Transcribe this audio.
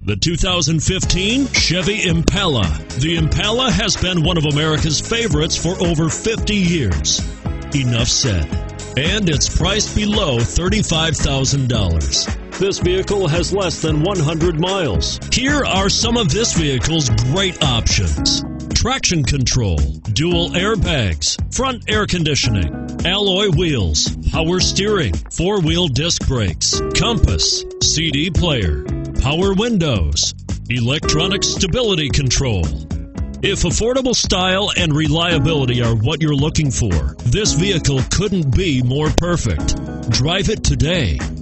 The 2015 Chevy Impala. The Impala has been one of America's favorites for over 50 years. Enough said. And it's priced below $35,000. This vehicle has less than 100 miles. Here are some of this vehicle's great options: traction control, dual airbags, front air conditioning, alloy wheels, power steering, four-wheel disc brakes, compass, CD player, power windows, electronic stability control. If affordable style and reliability are what you're looking for, this vehicle couldn't be more perfect. Drive it today.